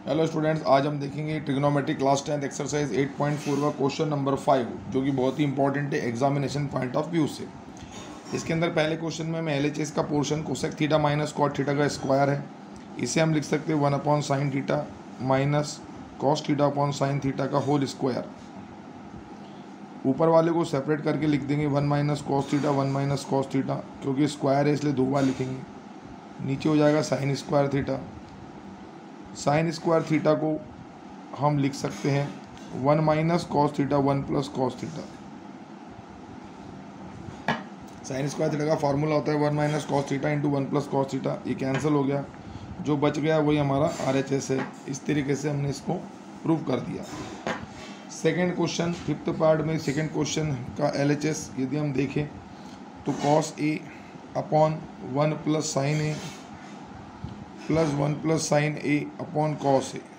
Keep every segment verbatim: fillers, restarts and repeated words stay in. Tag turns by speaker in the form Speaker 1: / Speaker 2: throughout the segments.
Speaker 1: Hello students, आज हम देखेंगे trigonometry class tenth exercise eight point four का क्वेश्चन नंबर फाइव, जो कि बहुत ही इंपॉर्टेंट है एग्जामिनेशन पॉइंट ऑफ व्यू से। इसके अंदर पहले क्वेश्चन में हमें एल एच एस का portion cosec theta minus cot theta का स्क्वायर है। इसे हम लिख सकते हैं one upon sine theta minus cos theta upon sine theta का होल स्क्वायर। ऊपर वाले को सेपरेट करके लिख देंगे one minus cos theta one minus cos theta, क्योंकि स्क्वायर है इसलिए दो बार लिखेंगे। नीचे हो जाएगा sine square theta. Sine square theta को हम लिख सकते हैं one minus cos theta one plus cos theta. Sine square theta का फॉर्मूला होता है one minus cos theta into one plus cos theta. ये कैंसिल हो गया, जो बच गया वही हमारा आर एच एस है। इस तरीके से हमने इसको प्रूव कर दिया। सेकेंड क्वेश्चन, फिफ्थ पार्ट में सेकेंड क्वेश्चन का एल एच एस यदि हम देखें तो cos A upon one plus sine A plus one plus sine A upon cos A.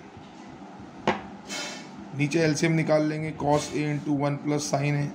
Speaker 1: नीचे एलसीएम निकाल लेंगे cos A into one plus sine A,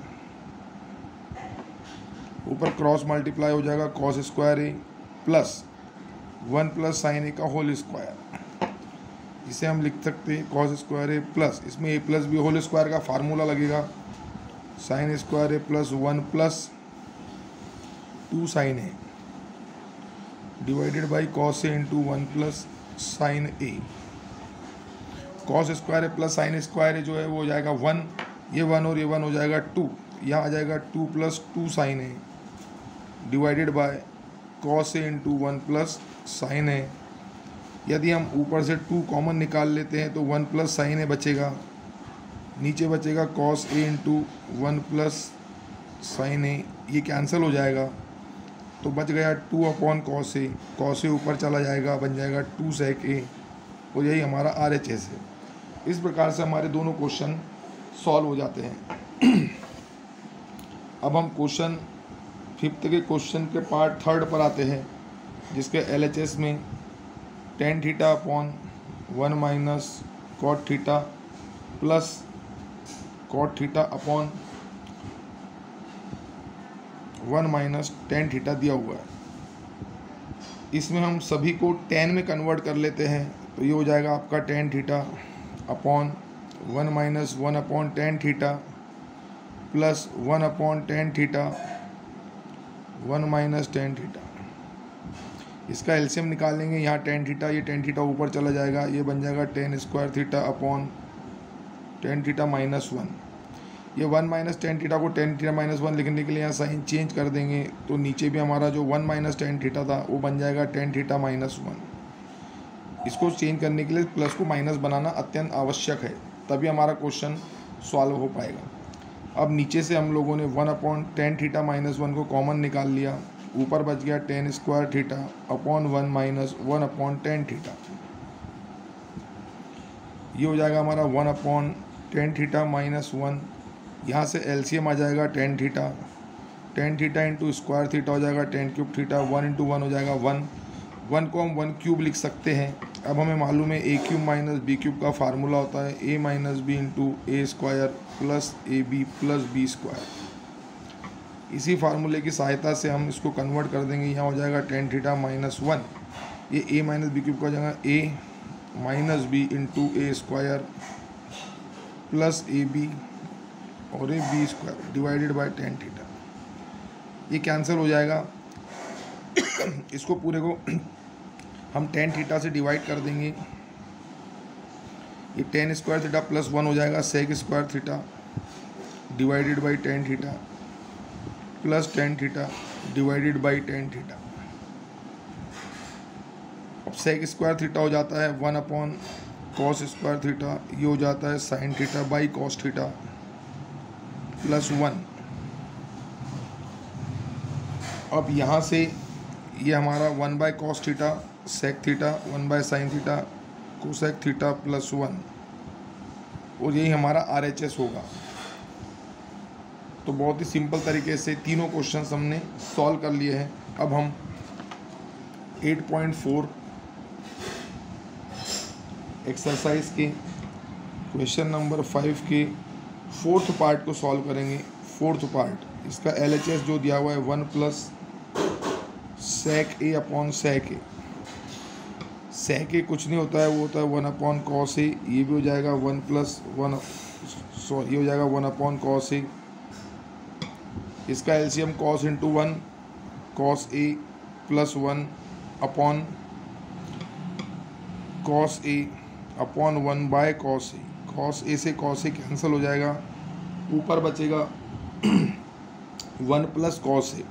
Speaker 1: ऊपर क्रॉस मल्टीप्लाई हो जाएगा cos square A plus one plus sine A का whole square. इसे हम लिख सकते हैं कॉस स्क्वायर ए प्लस, इसमें A plus B whole square का फार्मूला लगेगा sine square A plus one plus two sine A divided by cos A into one plus sine A. Cos square A plus sine square A जो है वो हो जाएगा one, ये one और ये वन हो जाएगा टू, यहाँ आ जाएगा two plus two sine A divided by cos A into one plus sine A. यदि हम ऊपर से टू कॉमन निकाल लेते हैं तो वन प्लस साइन ए बचेगा, नीचे बचेगा cos A into one plus sine A, ये कैंसिल हो जाएगा तो बच गया two upon cos A. Cos A ऊपर चला जाएगा, बन जाएगा टू सेक ए, और यही हमारा आर एच एस है। इस प्रकार से हमारे दोनों क्वेश्चन सॉल्व हो जाते हैं। अब हम क्वेश्चन फिफ्थ के क्वेश्चन के पार्ट थर्ड पर आते हैं, जिसके एल एच एस में tan theta upon one minus cot theta plus cot theta upon one minus tan theta दिया हुआ है। इसमें हम सभी को टेन में कन्वर्ट कर लेते हैं तो ये हो जाएगा आपका tan theta upon one minus one upon tan theta plus one upon tan theta one minus tan theta. इसका एलसीएम निकालेंगे, यहाँ टेन थीटा, ये टेन थीटा ऊपर चला जाएगा, ये बन जाएगा tan square theta upon tan theta minus one. ये वन माइनस टेन थीटा को टेन थीटा माइनस वन लिखने के लिए यहाँ साइन चेंज कर देंगे, तो नीचे भी हमारा जो वन माइनस टेन थीटा था वो बन जाएगा टेन थीटा माइनस वन। इसको चेंज करने के लिए प्लस को माइनस बनाना अत्यंत आवश्यक है, तभी हमारा क्वेश्चन सॉल्व हो पाएगा। अब नीचे से हम लोगों ने one upon tan theta minus one को कॉमन निकाल लिया, ऊपर बच गया tan square theta upon one minus one upon tan theta. ये हो जाएगा हमारा one upon tan theta minus one. यहाँ से एलसीएम आ जाएगा tan theta, tan theta into square theta हो जाएगा tan cube theta, one into one हो जाएगा वन, वन को हम वन क्यूब लिख सकते हैं। अब हमें मालूम है A cube minus B cube का फार्मूला होता है A minus B into A square plus A B plus B square. इसी फार्मूले की सहायता से हम इसको कन्वर्ट कर देंगे, यहाँ हो जाएगा टेन थीटा माइनस वन, ये ए माइनस बी क्यूब का हो जाएगा A minus B into A square plus A B और A B square divided by tan theta. ये कैंसिल हो जाएगा। इसको पूरे को हम टेन थीटा से डिवाइड कर देंगे, ये tan square theta plus one हो जाएगा sec square theta divided by tan theta plus tan theta divided by tan theta. अब सेक स्क्वायर थीटा हो जाता है one upon cos square theta, ये हो जाता है sine theta by cos theta plus one. अब यहाँ से ये हमारा one by cos theta sec theta one by sine theta cosec theta plus one, और यही हमारा आर एच एस होगा। तो बहुत ही सिंपल तरीके से तीनों क्वेश्चंस हमने सॉल्व कर लिए हैं। अब हम एट पॉइंट फोर एक्सरसाइज के क्वेश्चन नंबर फाइव के फोर्थ पार्ट को सॉल्व करेंगे। फोर्थ पार्ट, इसका एल एच एस जो दिया हुआ है one plus sec A upon sec A. Sec A कुछ नहीं होता है, वो होता है वन अपॉन कॉस ए। ये भी हो जाएगा वन प्लस वन, सॉरी ये हो जाएगा वन अपॉन कॉस ए। इसका LCM cos into one, cos A plus one upon cos A upon one by cos A. Cos A से कॉस ए कैंसिल हो जाएगा, ऊपर बचेगा वन प्लस कॉस ए।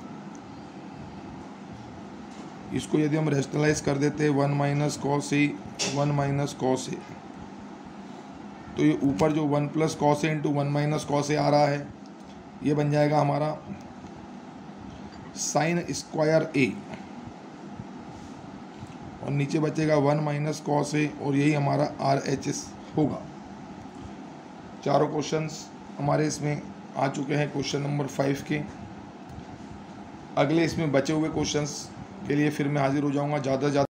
Speaker 1: इसको यदि हम रेशनलाइज कर देते हैं one minus cos A, one minus cos A, तो ये ऊपर जो one plus cos A into one minus cos A आ रहा है, ये बन जाएगा हमारा साइन स्क्वायर ए, और नीचे बचेगा वन माइनस कॉस ए, और यही हमारा आर एच एस होगा। चारों क्वेश्चंस हमारे इसमें आ चुके हैं क्वेश्चन नंबर फाइव के। अगले इसमें बचे हुए क्वेश्चंस के लिए फिर मैं हाजिर हो जाऊंगा ज़्यादा ज़्यादा